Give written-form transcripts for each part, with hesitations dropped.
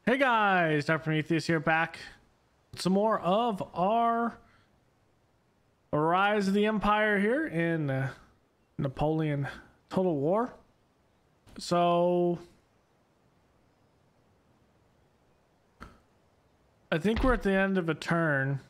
Hey guys, Dr. Prometheus here, back with some more of our Rise of the Empire here in Napoleon Total War. So I think we're at the end of a turn.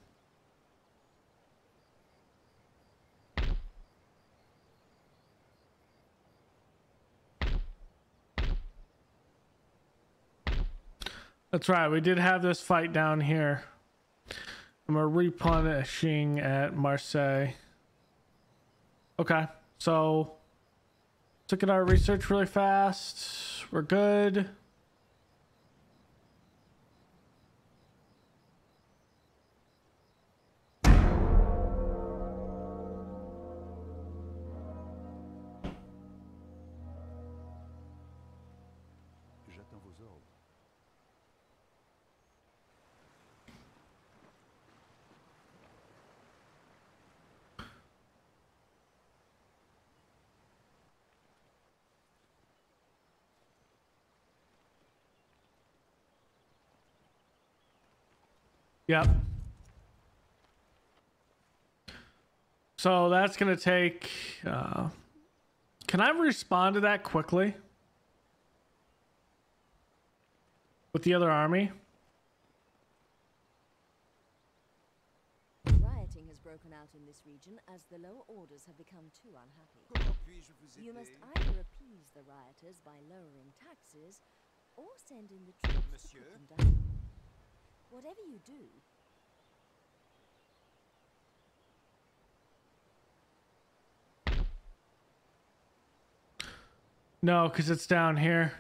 That's right, we did have this fight down here. And we're replenishing at Marseille. Okay, so look at our research really fast. We're good. J'attends vos ordres. Yep. So that's gonna take can I respond to that quickly with the other army? Rioting has broken out in this region as the lower orders have become too unhappy. Comment puis-je vous aider? You must either appease the rioters by lowering taxes or send in the troops Monsieur? to put them down. Whatever you do, No, because it's down here.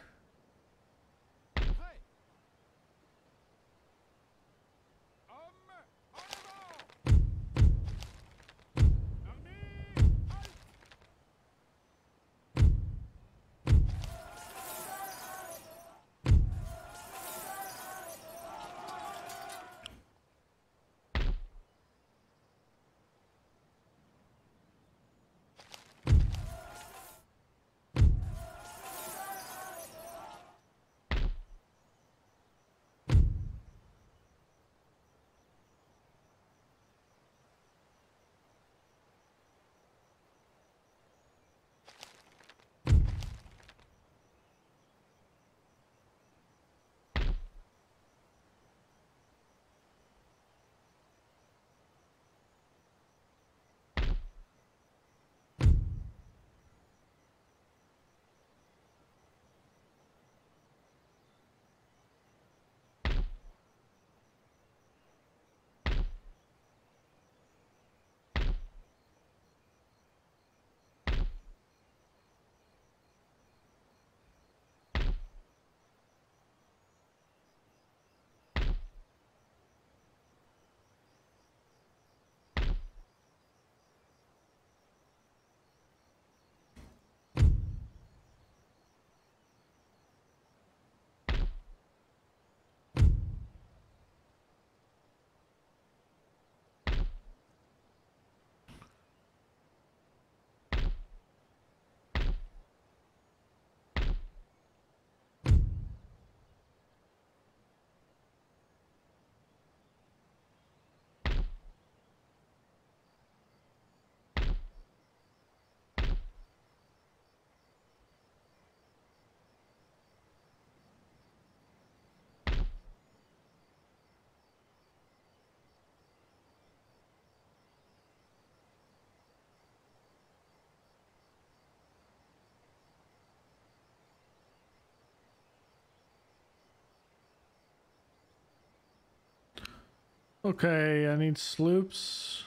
Okay, I need sloops.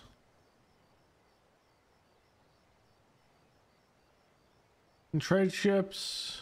And trade ships.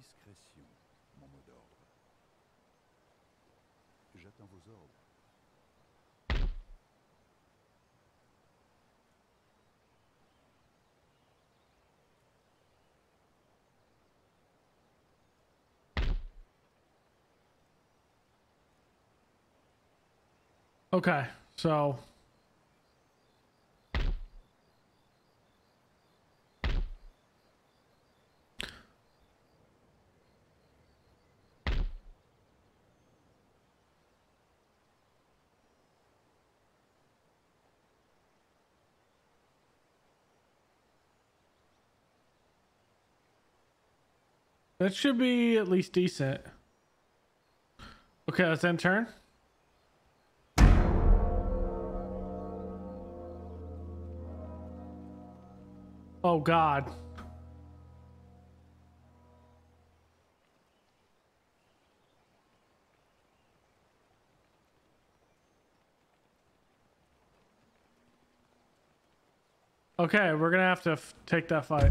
Discrétion, mon mot d'ordre. J'attends vos ordres. Okay, so that should be at least decent. Okay, let's end turn. Oh God. Okay, we're gonna have to take that fight.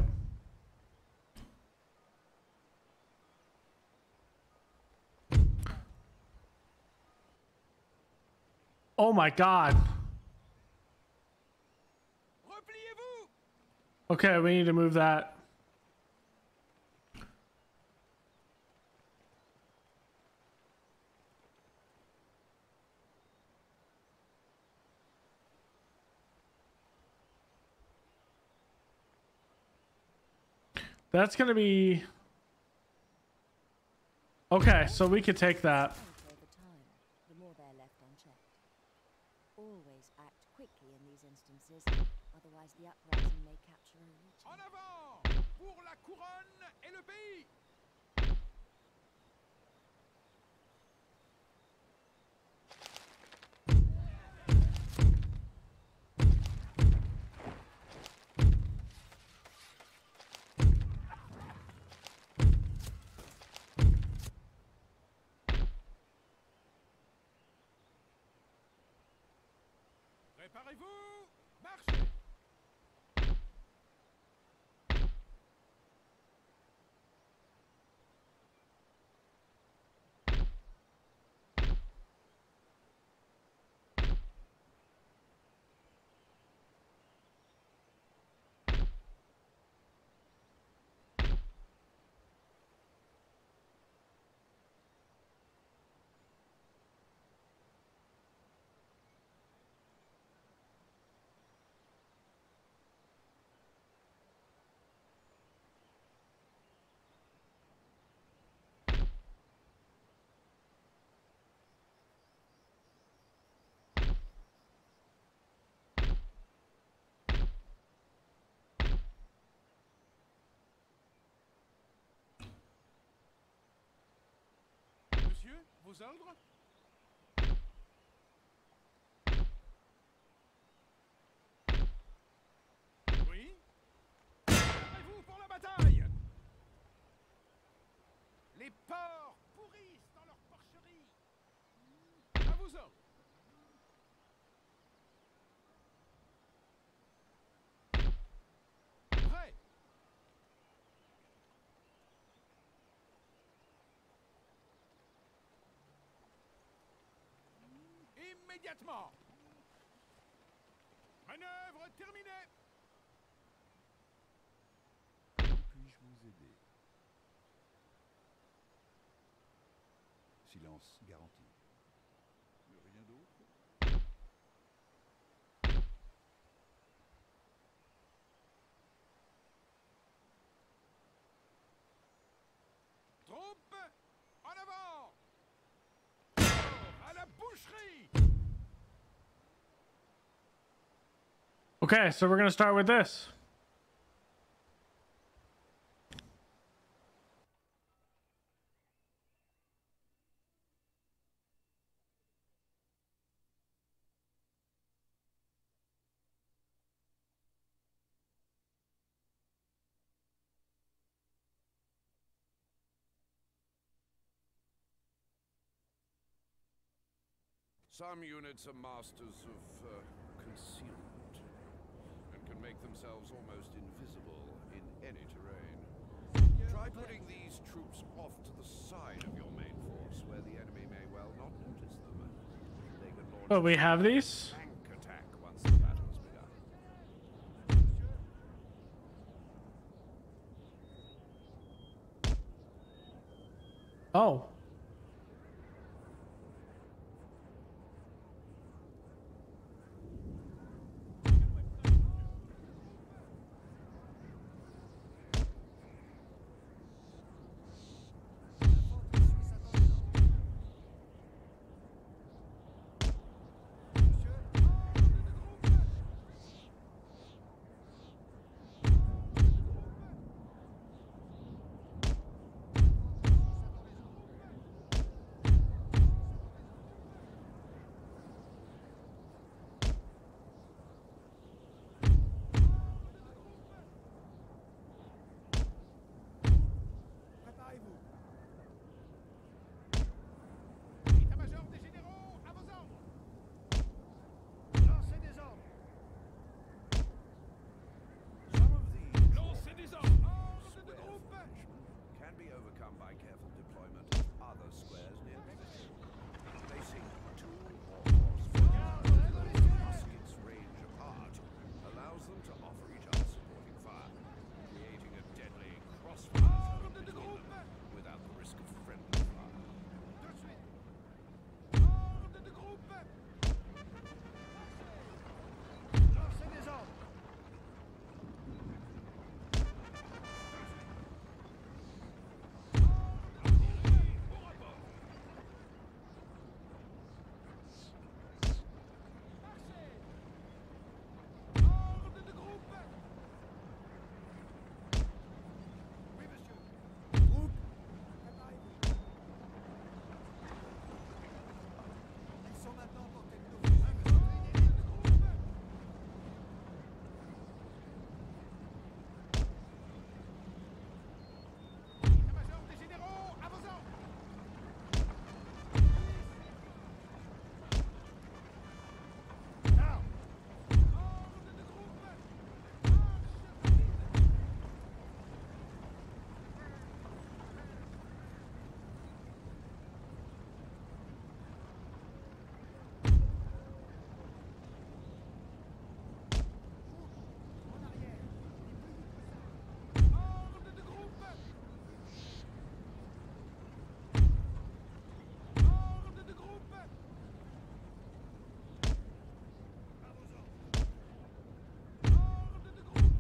Oh my God. Okay, we need to move that. That's gonna be okay, so we could take that. Over time, the more they're left unchecked. Always act quickly in these instances, otherwise the uprising may capture a region. En avant pour la couronne et le pays. Préparez-vous, marchez. Monsieur, vos ordres? Oui? Préparez-vous pour la bataille! Les porcs pourrissent dans leur porcherie! À vos ordres! Prêt! Immédiatement! Manœuvre terminée! Comment puis-je vous aider? Silence garanti. Rien d'autre? Troupes, en avant! À la boucherie! Okay, so we're gonna start with this. Some units are masters of concealment and can make themselves almost invisible in any terrain. Try Try putting these troops off to the side of your main force, where the enemy may well not notice them. They can launch Oh, we have these? a flank attack once the battle's begun. Oh. Préparez-vous. État-major des généraux, à vos ordres. Lancez des ordres. Some of these Lancez des ordres. Ordre de square groupe. formations can be overcome by careful deployment of other squares near position. Placing two or more squares with muskets range apart allows them to offer each other supporting fire, creating a deadly crossfire zone between them without the risk of friendly fire. Tout de suite. Ordre de groupe. Lancez des ordres. Artillerie au rapport. Ordre de groupe. Oui, monsieur. Groupe. Préparez-vous. Ils sont maintenant portés de nos État-major des généraux, à vos ordres. Now. Ordre de groupe. Marche. En arrière. Ordre de groupe. Ordre de groupe. À vos ordres. Ordre de groupe.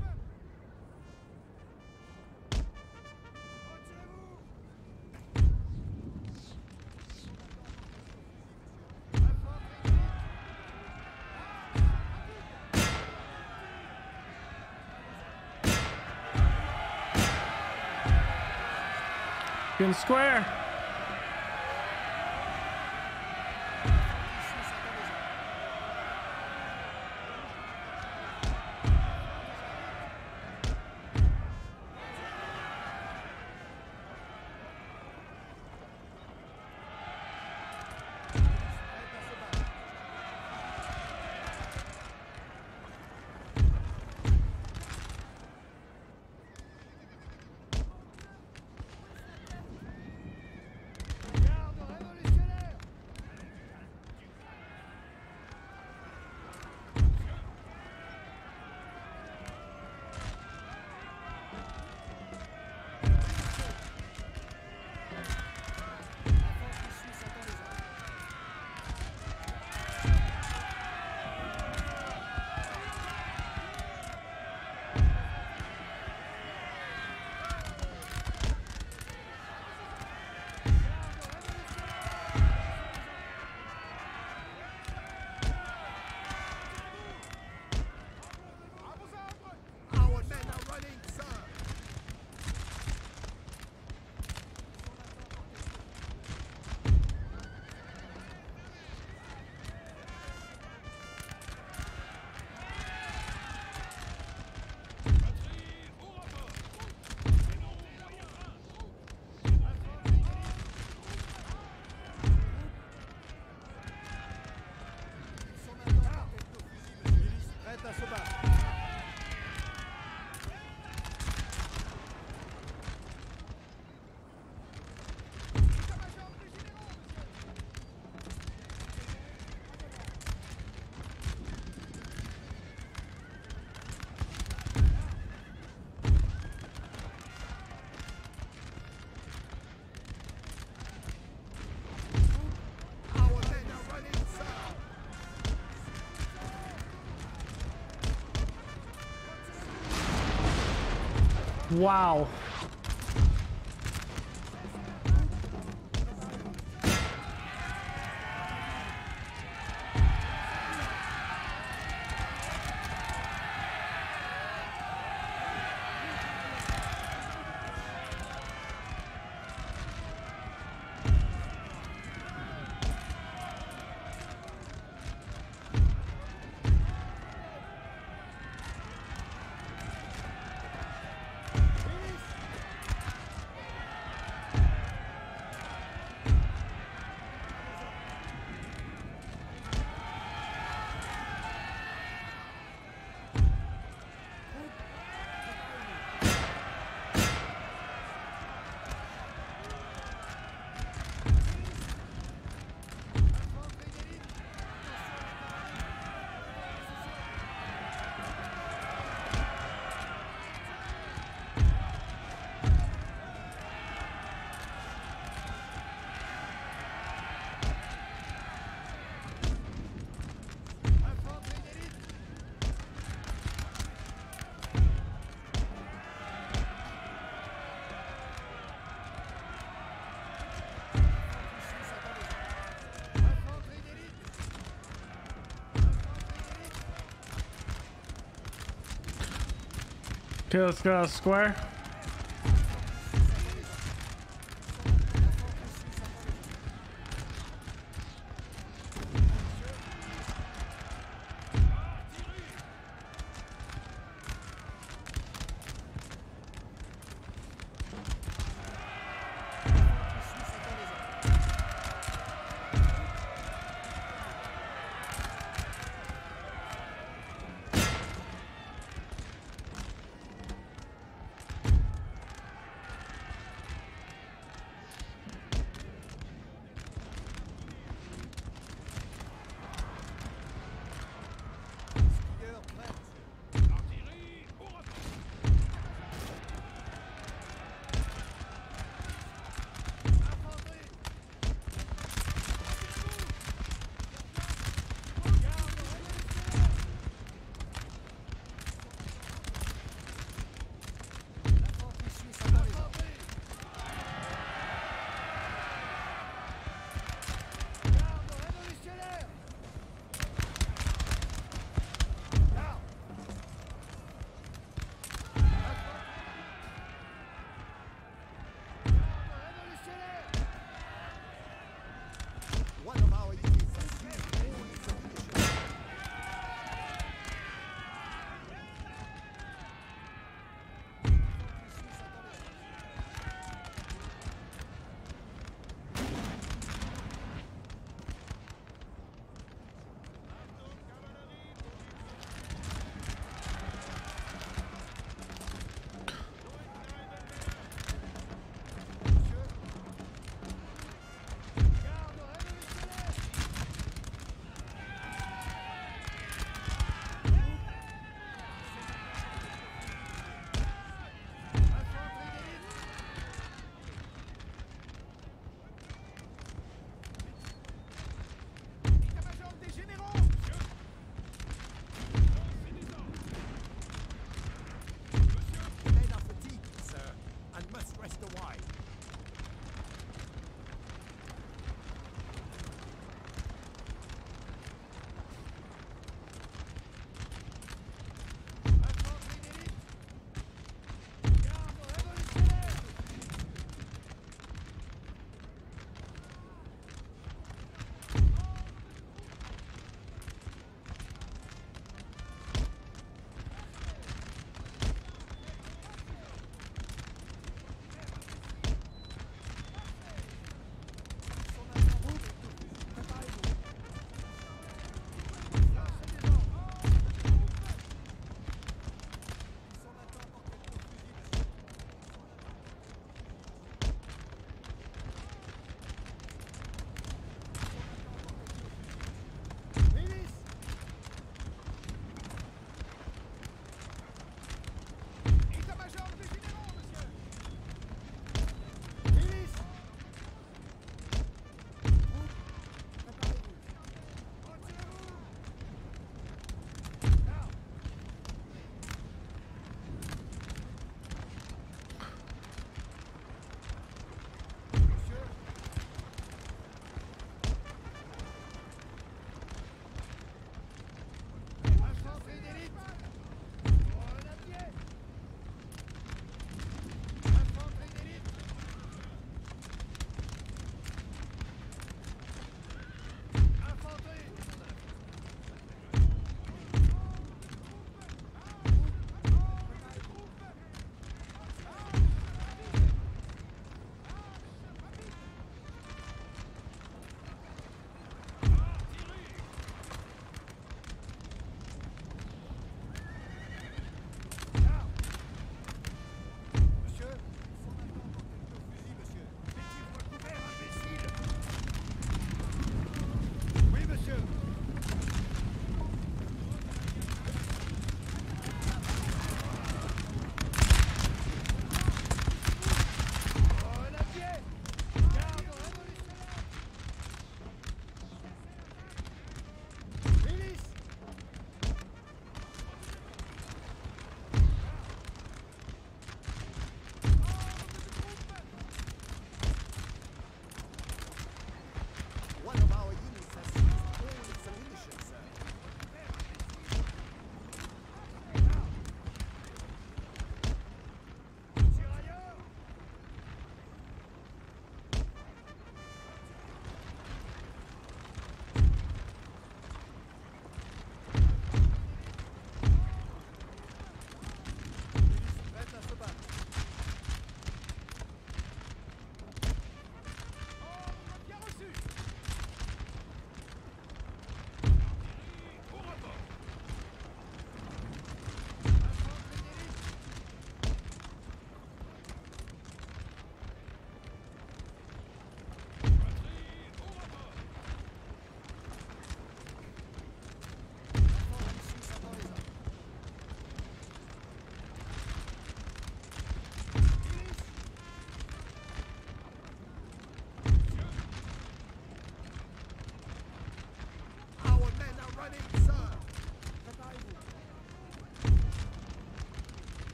Retirez-vous. Infanterie. Getting square. Wow. Okay, let's go square.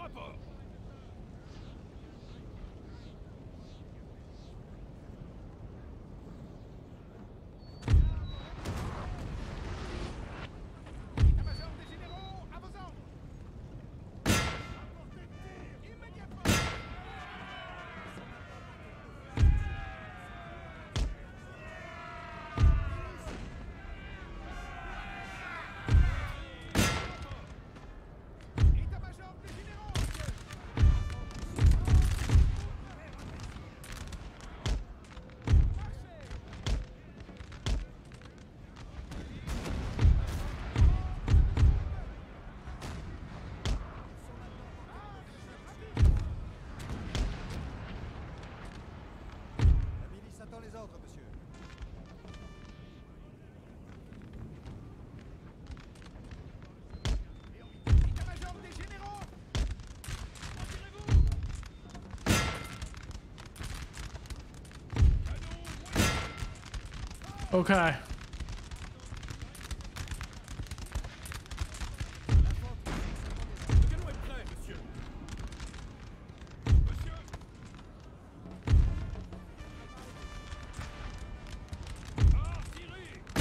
bord. État-major des généraux, à vos ordres. Apportez le tir immédiatement. État-major des généraux, monsieur. La milice attend les ordres, monsieur. État-major des généraux. Retirez-vous. Okay. Le canon est prêt, monsieur. Monsieur. Artillerie.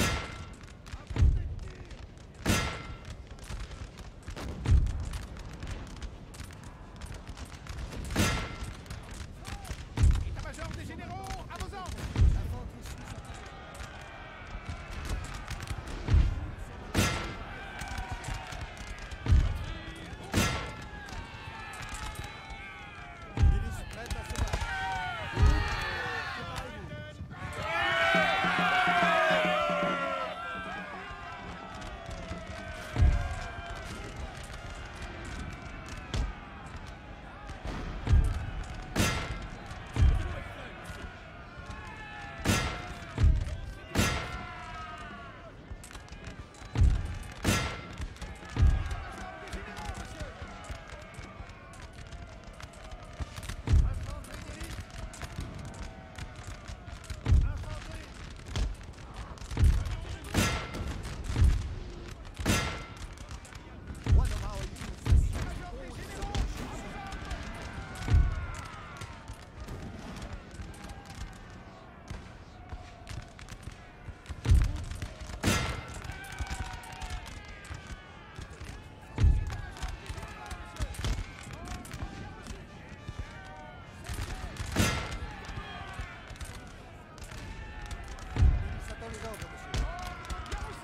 État-major des généraux, à vos ordres. Milice prête à se battre. Préparez-vous. One of our units has Milice attend les ordres, monsieur.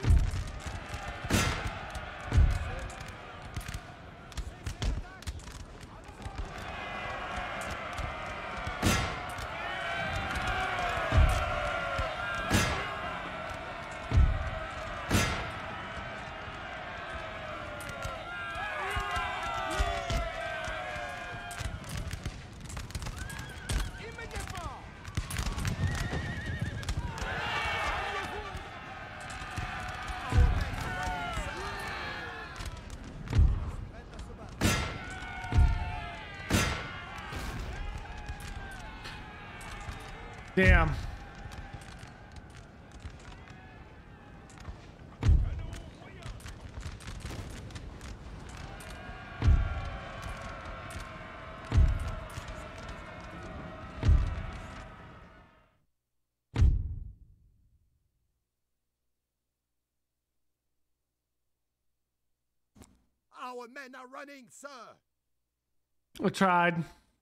Immédiatement. Prête à se battre. Damn. Our men are running, sir. I tried.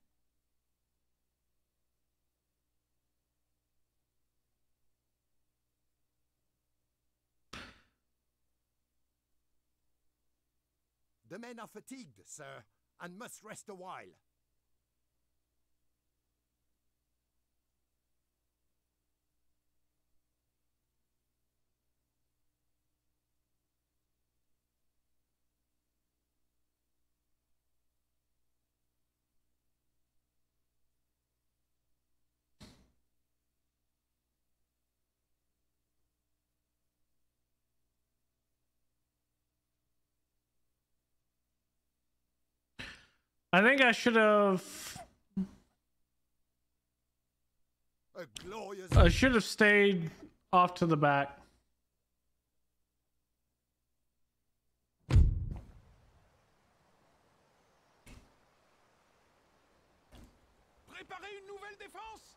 The men are fatigued, sir, and must rest a while. I think I should have. A glorious. I should have stayed off to the back. préparer une nouvelle défense?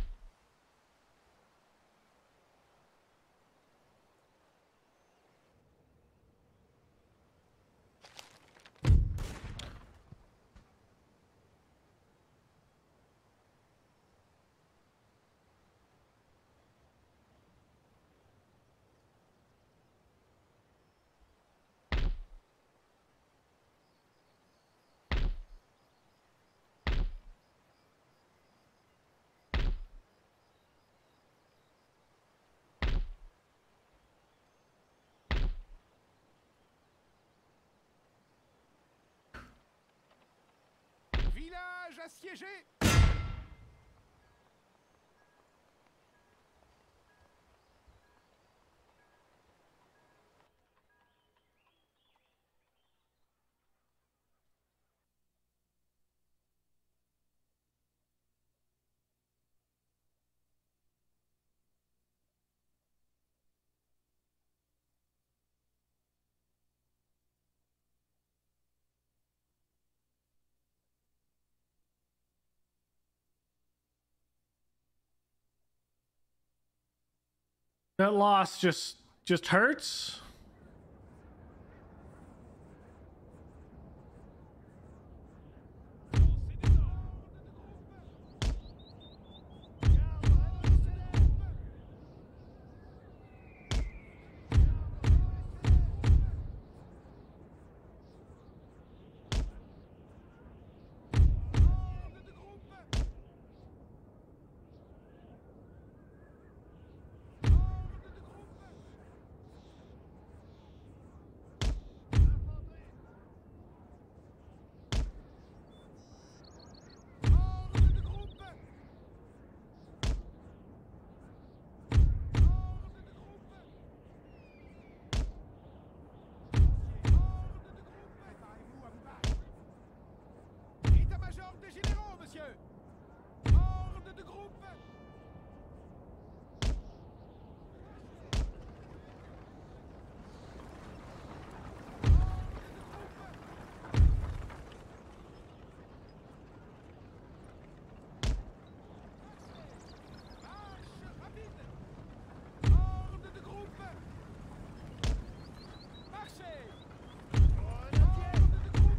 Village assiégé! That loss just hurts. État-major des généraux, monsieur! Ordre de groupe! Marche rapide! Ordre de groupe! Marchez! Ordre de groupe!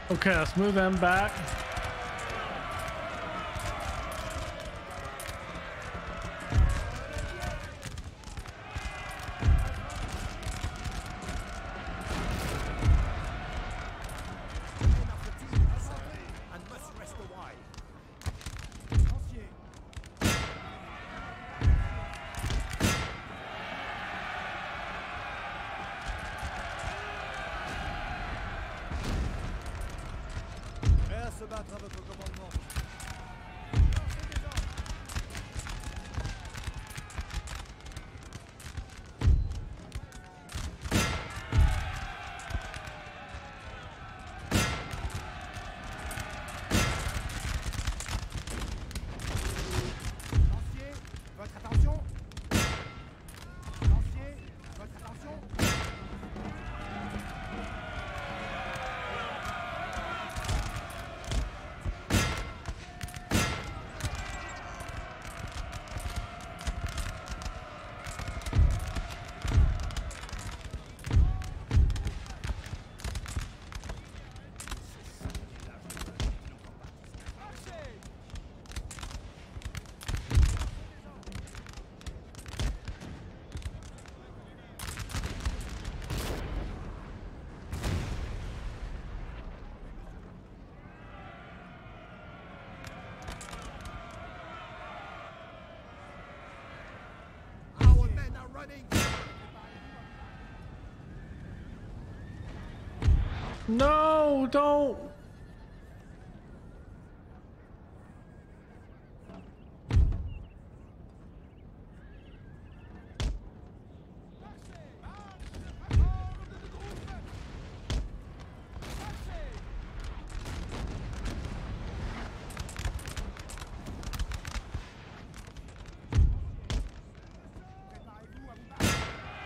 Okay, let's move them back. Men are fatigued, sir, and must rest a while. Prêt à se battre à votre commandement. Lancier, votre attention. Lancier, votre attention. Our men are running. No, don't. Préparez-vous à vous battre.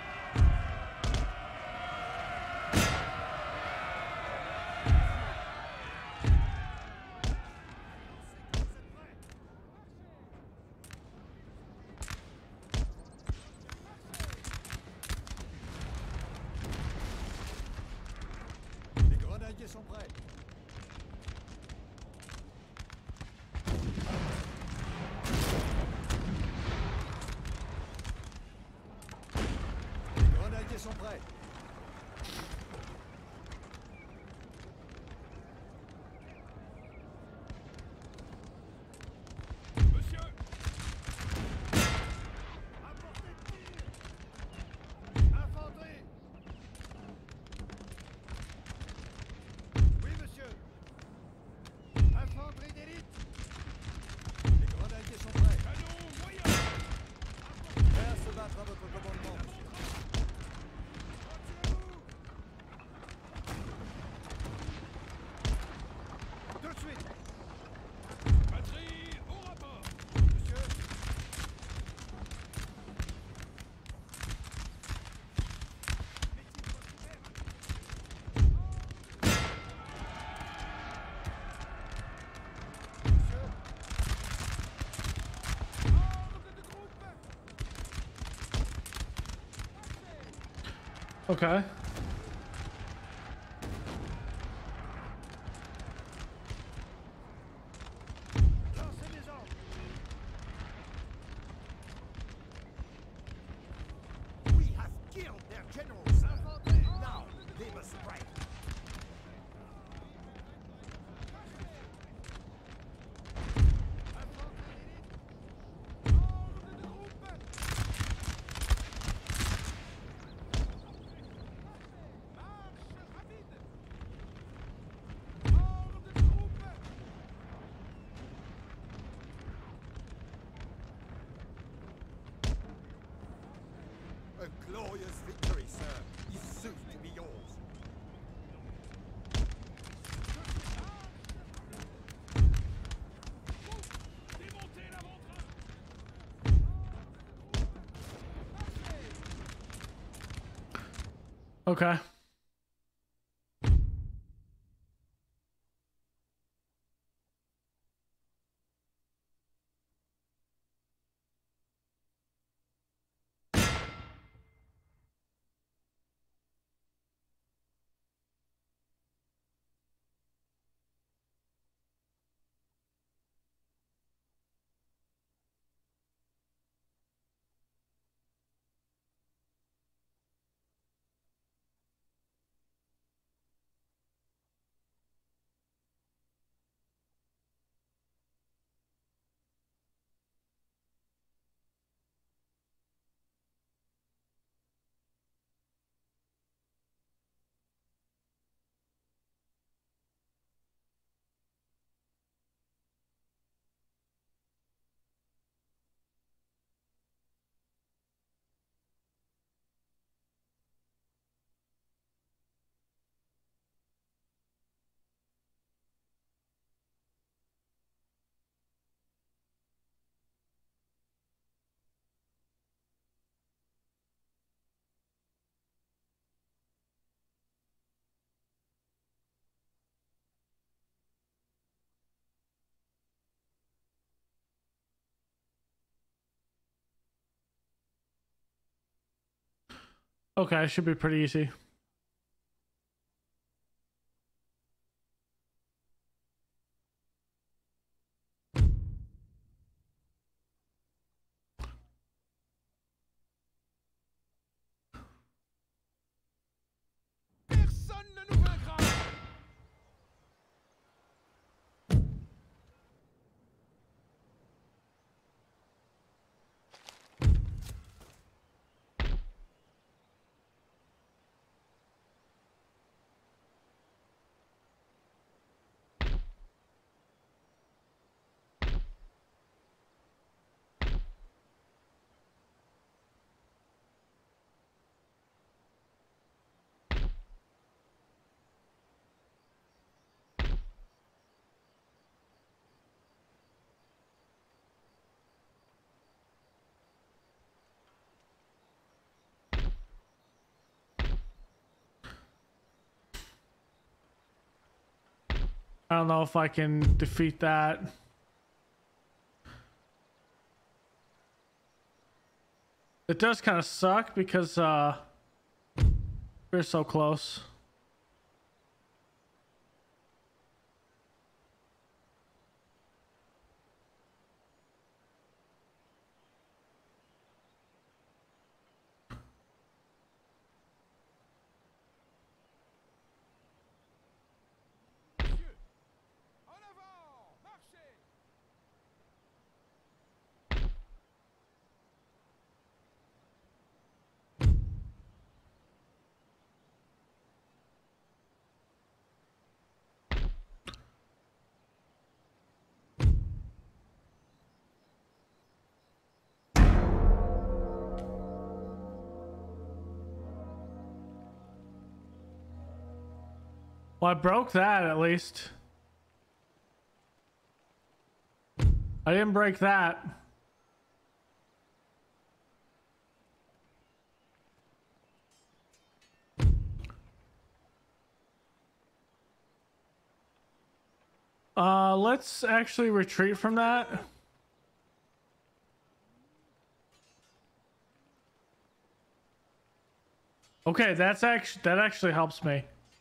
Les grenadiers sont prêts. Les grenadiers sont prêts. Monsieur. Apportez de tir. Infanterie. Oui, monsieur. Infanterie d'élite. Les grenadiers sont prêts. Canon moyen. Prêt à se battre à votre commandement, monsieur. Tout de suite. Batterie au rapport. Monsieur. Monsieur. Ordre de groupe. Okay. Lancez des ordres. We have killed their general, sir. Now they must strike. Ordre de groupe. Marche rapide. Ordre de groupe. A glorious victory, sir, is soon to be yours. Démontez l'avant-train. Okay. Okay, it should be pretty easy. Personne ne nous vaincra. I don't know if I can defeat that. It does kind of suck because we're so close. Messieurs, en avant, marchez. Well, I broke that at least. I didn't break that. Let's actually retreat from that. Okay, that actually helps me.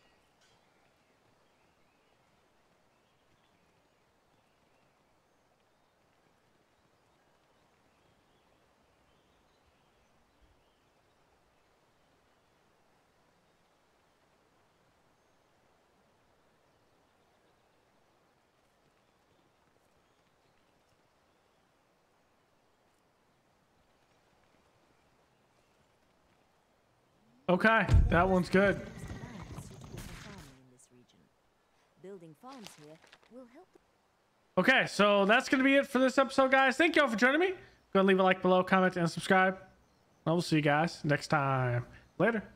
Okay, that one's good. Land suitable for farming in this region. Building farms here will help. Okay, so that's going to be it for this episode, guys. Thank you all for joining me. Go and leave a like below, comment, and subscribe. I will see you guys next time. Later.